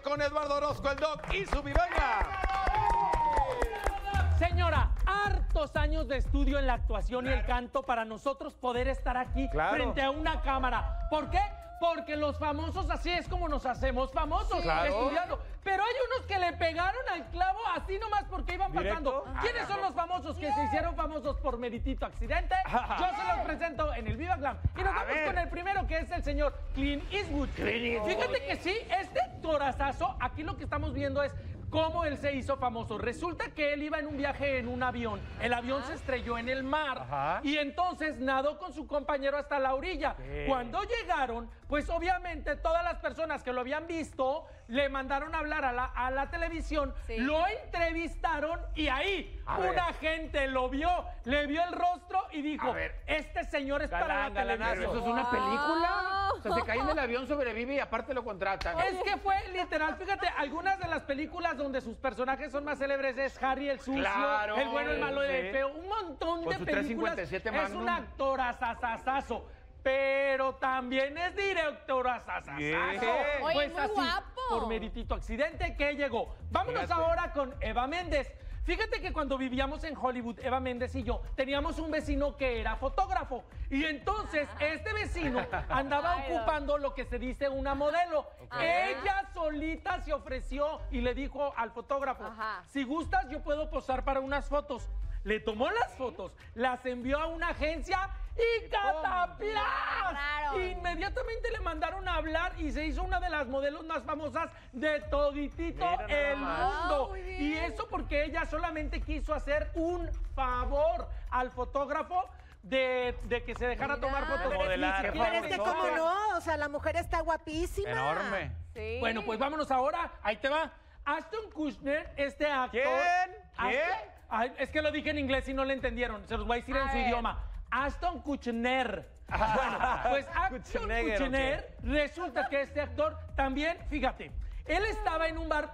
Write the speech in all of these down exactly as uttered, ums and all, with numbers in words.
con Eduardo Orozco, el Doc y su Viveña. Señora, hartos años de estudio en la actuación y el canto para nosotros poder estar aquí Claro. frente a una cámara. ¿Por qué? Porque los famosos así es como nos hacemos famosos, Claro. estudiando. Pero hay unos que le pegaron al clavo así nomás porque iban pasando. ¿Directo? ¿Quiénes son los famosos que se hicieron famosos por meritito accidente? Yo se los presento en el Viva Glam. Y nos vamos ver. con el primero, que es el señor Clint Eastwood. Fíjate que sí, este actorazazo, aquí lo que estamos viendo es cómo él se hizo famoso. Resulta que él iba en un viaje en un avión. El avión se estrelló en el mar. Ajá. Y entonces nadó con su compañero hasta la orilla. ¿Qué? Cuando llegaron, pues obviamente todas las personas que lo habían visto le mandaron a hablar a la, a la televisión, Sí. lo entrevistaron y ahí A una ver. gente lo vio, le vio el rostro y dijo, A ver. este señor es para Galán, la galanazo. Pero televisión. eso es una película. Wow. O sea, se cae en el avión, sobrevive y aparte lo contratan. Es que fue literal, fíjate, algunas de las películas donde sus personajes son más célebres es Harry el sucio, Claro, el bueno, el malo y el sí. feo, un montón Con de su películas. tres cincuenta y siete Es Magnum. un actor asasasazo, pero también es director asasasazo. Bien. Oye, Pues muy así, guapo. por meritito accidente que llegó. Vámonos Fíjate. ahora con Eva Méndez. Fíjate que cuando vivíamos en Hollywood, Eva Méndez y yo, teníamos un vecino que era fotógrafo. Y entonces este vecino andaba Ay, no. ocupando lo que se dice una modelo. Ella solita se ofreció y le dijo al fotógrafo, Ajá. si gustas yo puedo posar para unas fotos. Le tomó las fotos, las envió a una agencia y ¡cataplás! Claro. Inmediatamente le mandaron a hablar y se hizo una de las modelos más famosas de toditito Mira nada el más. mundo. Ah, muy bien. Y eso porque ella solamente quiso hacer un favor al fotógrafo de, de que se dejara Mira. tomar fotos. De modelar. Ni Qué siquiera Pero es que famoso. cómo no, o sea, la mujer está guapísima. Enorme. Sí. Bueno, pues vámonos ahora. Ahí te va. Ashton Kutcher, este actor. ¿Quién? Ashton- ¿Quién? Ay, es que lo dije en inglés y no lo entendieron. Se los voy a decir A en su ver. idioma. Ashton Kutcher. Bueno, pues Ashton Kutcher, Kutcher, resulta que este actor también, fíjate, él estaba en un bar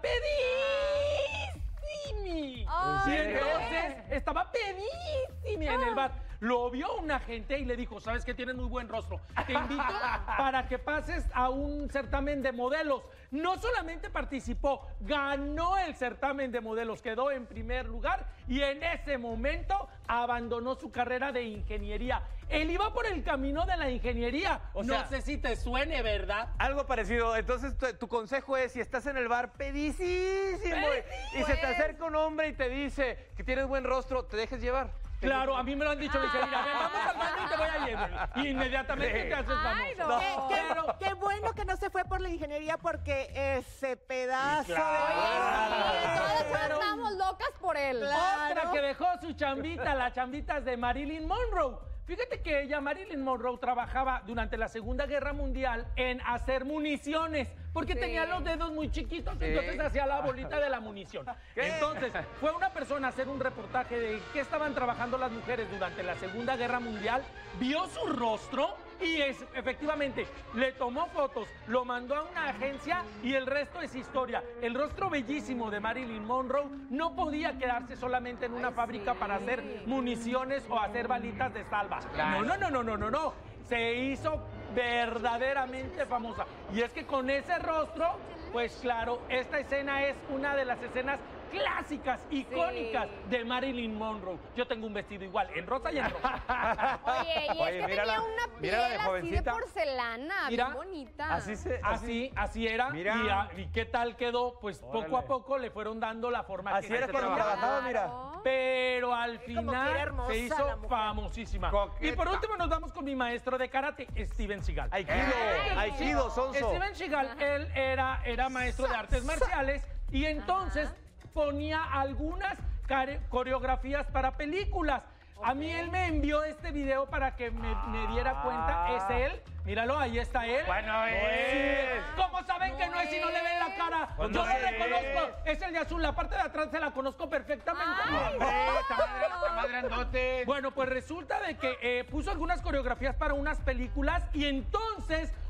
pedísimo. Ay, Y ¿En serio? entonces estaba pedísimo en el bar. Lo vio un agente y le dijo, sabes que tienes muy buen rostro, te invito para que pases a un certamen de modelos. No solamente participó, ganó el certamen de modelos, quedó en primer lugar y en ese momento abandonó su carrera de ingeniería. Él iba por el camino de la ingeniería. O no sea- sé si te suene, ¿verdad? Algo parecido. Entonces, tu, tu consejo es, si estás en el bar pedísimo y, y se te acerca un hombre y te dice que tienes buen rostro, ¿te dejes llevar? Claro, a mí me lo han dicho, me dicen, mira, ven, vamos al baño y te voy a llevar. Y inmediatamente te haces famoso. Ay, no. Qué, qué- Pero- qué bueno que no se fue por la ingeniería porque ese pedazo Sí, claro. Oye, sí, todas Pero- estamos locas por él. Claro. Otra que dejó su chambita, las chambitas de Marilyn Monroe. Fíjate que ella, Marilyn Monroe, trabajaba durante la Segunda Guerra Mundial en hacer municiones, porque Sí. tenía los dedos muy chiquitos, entonces hacía la bolita de la munición. ¿Qué? Entonces, fue una persona a hacer un reportaje de qué estaban trabajando las mujeres durante la Segunda Guerra Mundial, vio su rostro y es, efectivamente le tomó fotos, lo mandó a una agencia y el resto es historia. El rostro bellísimo de Marilyn Monroe no podía quedarse solamente en una Ay, fábrica sí. para hacer municiones o hacer balitas de salva. Claro. No, no, no, no, no, no, no. Se hizo verdaderamente famosa. Y es que con ese rostro, pues claro, esta escena es una de las escenas clásicas, icónicas de Marilyn Monroe. Yo tengo un vestido igual, en rosa y en rosa. Oye, y Oye, es que mírala, tenía una piel mírala de así de jovencita. porcelana, Mira, bien bonita. Así se... Así, así era. Mira. Y, a- ¿y qué tal quedó? Pues poco a Órale. poco le fueron dando la forma Así que era se cuando trabajaba. trabajaba, mira. Claro. Pero al como que era final hermosa se la hizo mujer. famosísima. Coqueta. Y por último nos vamos con mi maestro de karate, Steven Seagal. Aikido, Ay, Aikido, Sonso. Steven Seagal, él era, era maestro de artes marciales y entonces ponía algunas care- coreografías para películas. A mí él me envió este video para que me, me diera cuenta. ¿Es él? Míralo, ahí está él. Bueno, es. ¿Cómo saben que no es si no le ven la cara? Pues Yo no lo es. reconozco. Es el de azul. La parte de atrás se la conozco perfectamente. Ay, ¡Hombre! ¡Está madre- está más grandote! Bueno, pues resulta de que eh, puso algunas coreografías para unas películas y entonces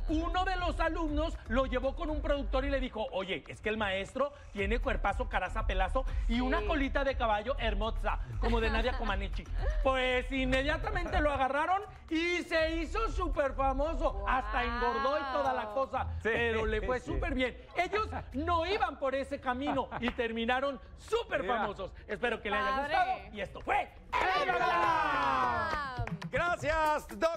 uno de los alumnos lo llevó con un productor y le dijo, oye, es que el maestro tiene cuerpazo, caraza, pelazo y una colita de caballo hermosa, como de Nadia Comaneci. Pues inmediatamente lo agarraron y se hizo súper famoso. Wow. Hasta engordó y toda la cosa. Sí, pero le fue sí. súper bien. Ellos no iban por ese camino y terminaron súper Mira. famosos. Espero que les haya Padre. gustado. Y esto fue... ¡El Gala! Gracias, Don